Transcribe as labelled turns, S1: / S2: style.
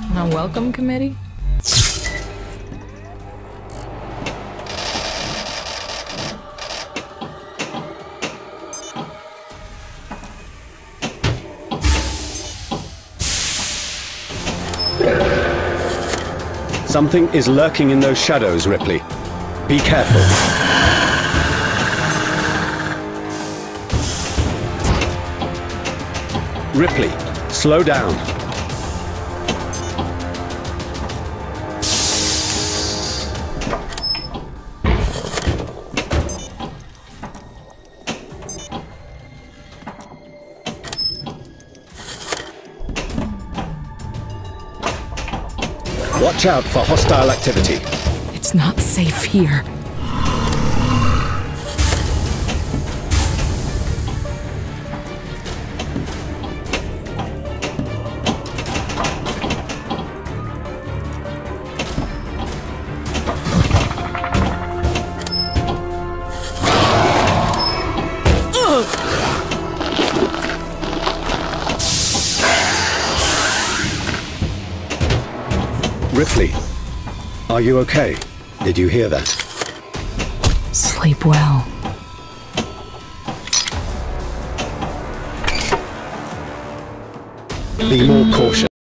S1: A welcome committee?
S2: Something is lurking in those shadows, Ripley. Be careful. Ripley, slow down. Watch out for hostile activity.
S1: It's not safe here.
S2: Ripley, are you okay? Did you hear that?
S1: Sleep well.
S2: Be more cautious.